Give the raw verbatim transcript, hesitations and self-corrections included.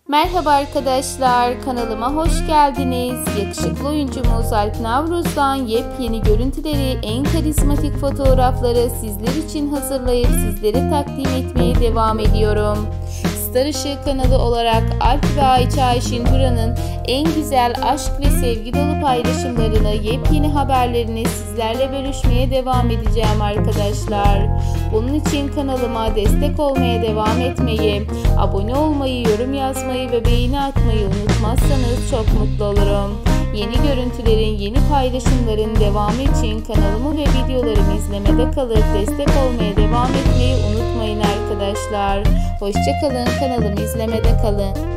Merhaba arkadaşlar, kanalıma hoş geldiniz. Yakışıklı oyuncumuz Alp Navruz'dan yepyeni görüntüleri, en karizmatik fotoğrafları sizler için hazırlayıp sizlere takdim etmeye devam ediyorum. Star Işığı kanalı olarak Alp ve Ayça Ayşin Duran'ın en güzel aşk ve sevgi dolu paylaşımlarını, yepyeni haberlerini sizlerle bölüşmeye devam edeceğim arkadaşlar. Bunun için kanalıma destek olmaya devam etmeyi, abone olmayı, yorum yazmayı ve beğeni atmayı unutmazsanız çok mutlu olurum. Yeni görüntülerin, yeni paylaşımların devamı için kanalımı ve videolarımı izlemede kalıp destek olmaya devam etmeyi unutmayın arkadaşlar. Hoşça kalın, kanalımı izlemede kalın.